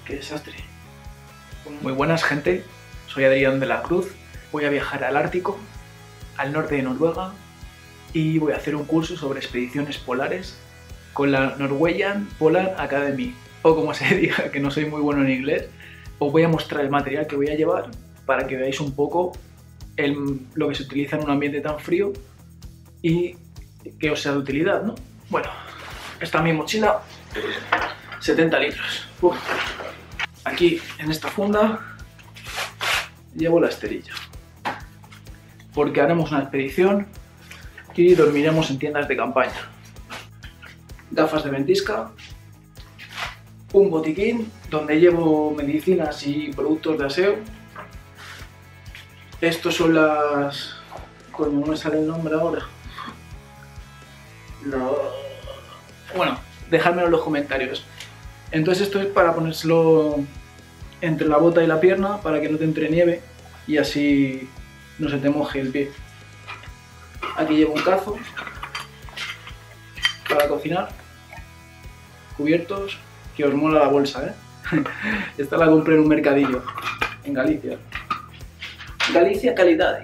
Qué desastre. Muy buenas, gente. Soy Adrián de la Cruz. Voy a viajar al Ártico, al norte de Noruega, y voy a hacer un curso sobre expediciones polares con la Norwegian Polar Academy, o como se diga, que no soy muy bueno en inglés. Os voy a mostrar el material que voy a llevar para que veáis un poco lo que se utiliza en un ambiente tan frío y que os sea de utilidad, ¿no? Bueno, esta es mi mochila, 70 litros. Uf. Aquí, en esta funda, llevo la esterilla, porque haremos una expedición y dormiremos en tiendas de campaña. Gafas de ventisca, un botiquín donde llevo medicinas y productos de aseo. Estos son las... coño, no me sale el nombre ahora. Bueno, dejadmelo en los comentarios. Entonces esto es para ponérselo entre la bota y la pierna para que no te entre nieve y así no se te moje el pie. Aquí llevo un cazo para cocinar, cubiertos, que os mola la bolsa, ¿eh? Esta la compré en un mercadillo en Galicia. Galicia calidad.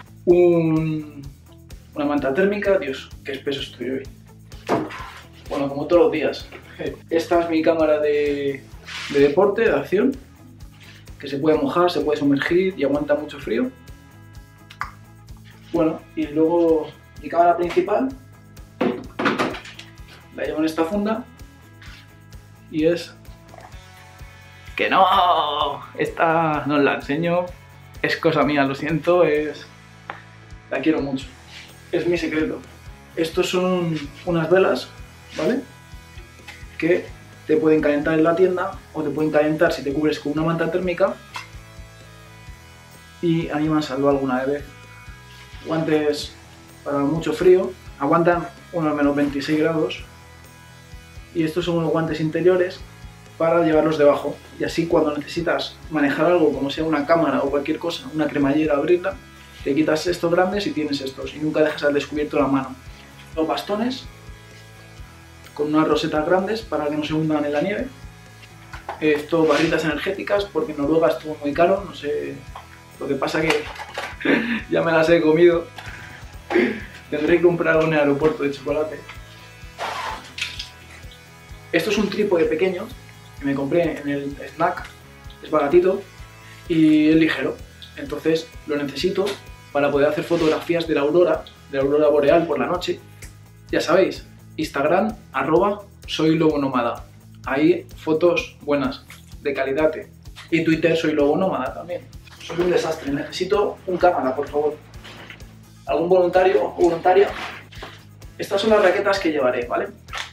Una manta térmica. Dios, qué espeso estoy hoy. Bueno, como todos los días. Esta es mi cámara de deporte, de acción, que se puede mojar, se puede sumergir y aguanta mucho frío. Bueno, y luego mi cámara principal la llevo en esta funda y es... ¡Que no! Esta no os la enseño, es cosa mía, lo siento, la quiero mucho, es mi secreto. Estos son unas velas, ¿vale? Que te pueden calentar en la tienda o te pueden calentar si te cubres con una manta térmica, y a mí me han salvado alguna vez. Guantes para mucho frío, aguantan unos menos 26 grados, y estos son unos guantes interiores para llevarlos debajo, y así cuando necesitas manejar algo como sea una cámara o cualquier cosa, una cremallera, abrirla, te quitas estos grandes y tienes estos, y nunca dejas al descubierto la mano. Los bastones con unas rosetas grandes para que no se hundan en la nieve. Esto, barritas energéticas, porque en Noruega estuvo muy caro, no sé, lo que pasa que ya me las he comido. Tendré que comprar un aeropuerto de chocolate. Esto es un trípode pequeño que me compré en el snack, es baratito y es ligero, entonces lo necesito para poder hacer fotografías de la aurora boreal por la noche. Ya sabéis, Instagram, @soylobonómada. Ahí fotos buenas, de calidad. Y Twitter, soy lobo nómada también. Soy un desastre, necesito un cámara, por favor. ¿Algún voluntario o voluntaria? Estas son las raquetas que llevaré, ¿vale?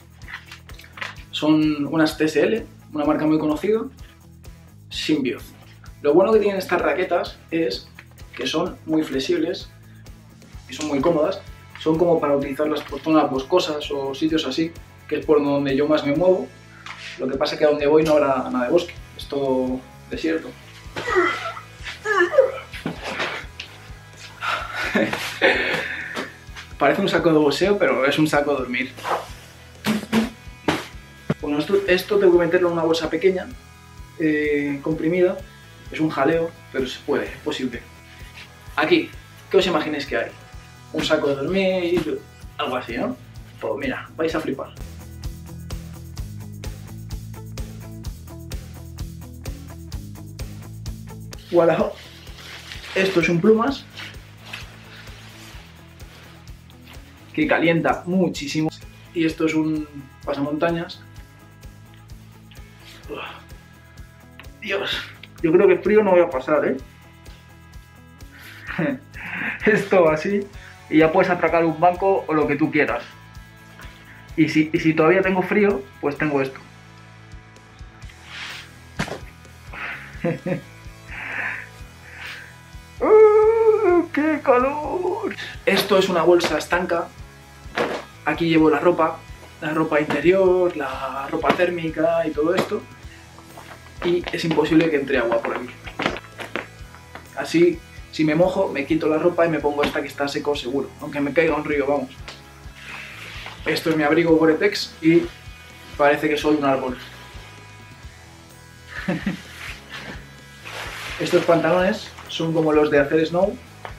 Son unas TSL, una marca muy conocida, Symbioth. Lo bueno que tienen estas raquetas es que son muy flexibles y son muy cómodas. Son como para utilizarlas por zonas boscosas o sitios así, que es por donde yo más me muevo. Lo que pasa es que a donde voy no habrá nada de bosque, es todo desierto. Parece un saco de boxeo, pero es un saco de dormir. Bueno, esto tengo que meterlo en una bolsa pequeña, comprimida. Es un jaleo, pero se puede, es posible. Aquí, ¿qué os imagináis que hay? Un saco de dormir, algo así, ¿no? Pues mira, vais a flipar. Voilà. Esto es un plumas que calienta muchísimo, y esto es un pasamontañas. Dios, yo creo que frío no voy a pasar, ¿eh? Esto así, y ya puedes atracar un banco o lo que tú quieras. Y si todavía tengo frío, pues tengo esto. ¡Qué calor! Esto es una bolsa estanca. Aquí llevo la ropa interior, la ropa térmica y todo esto. Y es imposible que entre agua por aquí. Así, si me mojo, me quito la ropa y me pongo esta que está seco seguro. Aunque me caiga un río, vamos. Esto es mi abrigo Gore-Tex y parece que soy un árbol. Estos pantalones son como los de hacer snow.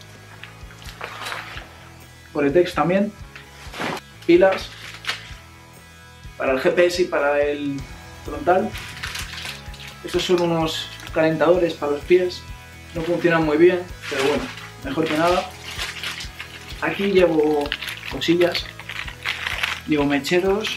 Gore-Tex también. Pilas para el GPS y para el frontal. Estos son unos calentadores para los pies. No funcionan muy bien, pero bueno, mejor que nada. Aquí llevo cosillas. Llevo mecheros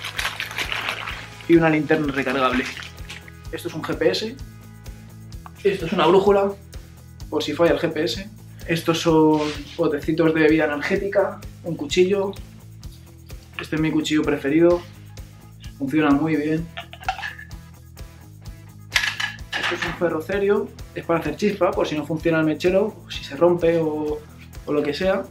y una linterna recargable. Esto es un GPS. Esto es una brújula, por si falla el GPS. Estos son botecitos de bebida energética, un cuchillo. Este es mi cuchillo preferido. Funciona muy bien. Esto es un ferrocerio. Es para hacer chispa, por si no funciona el mechero, o si se rompe o lo que sea.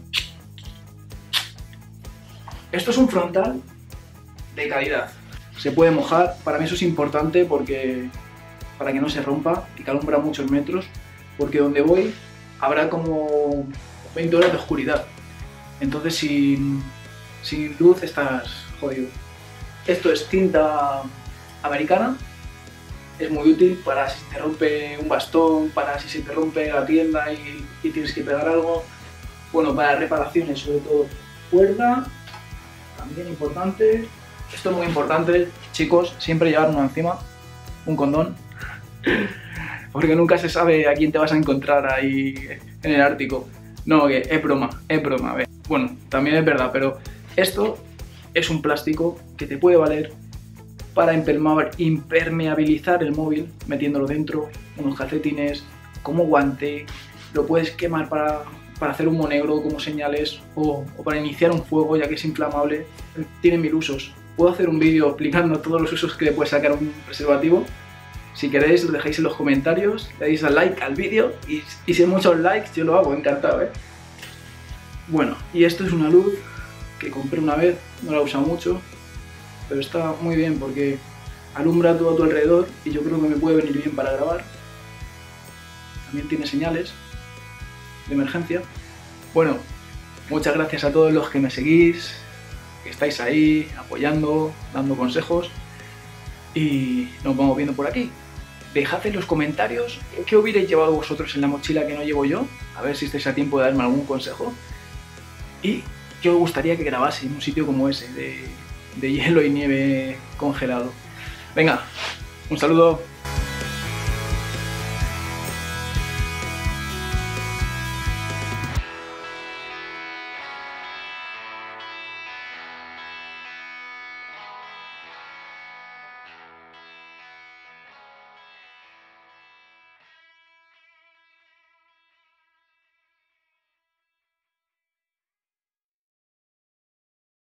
Esto es un frontal de calidad. Se puede mojar. Para mí eso es importante porque para que no se rompa y que alumbra muchos metros, porque donde voy habrá como 20 horas de oscuridad. Entonces sin luz estás jodido. Esto es cinta americana. Es muy útil para si te rompe un bastón, para si se te rompe la tienda y tienes que pegar algo. Bueno, para reparaciones sobre todo. Cuerda, también importante. Esto es muy importante, chicos, siempre llevar uno encima, un condón. Porque nunca se sabe a quién te vas a encontrar ahí en el Ártico. No, que es broma, a ver. Bueno, también es verdad, pero esto es un plástico que te puede valer para impermeabilizar el móvil, metiéndolo dentro, unos calcetines, como guante, lo puedes quemar para hacer humo negro como señales o para iniciar un fuego, ya que es inflamable. Tiene 1000 usos. Puedo hacer un vídeo explicando todos los usos que le puede sacar un preservativo. Si queréis, lo dejáis en los comentarios, le dais al like al vídeo y si hay muchos likes yo lo hago, encantado, ¿eh? Bueno, y esto es una luz que compré una vez, no la he usado mucho, pero está muy bien porque alumbra todo a tu alrededor y yo creo que me puede venir bien para grabar. También tiene señales de emergencia. Bueno, muchas gracias a todos los que me seguís, que estáis ahí apoyando, dando consejos y nos vamos viendo por aquí. Dejad en los comentarios qué hubierais llevado vosotros en la mochila que no llevo yo, a ver si estáis a tiempo de darme algún consejo y qué os gustaría que grabase en un sitio como ese de hielo y nieve congelado. Venga, un saludo.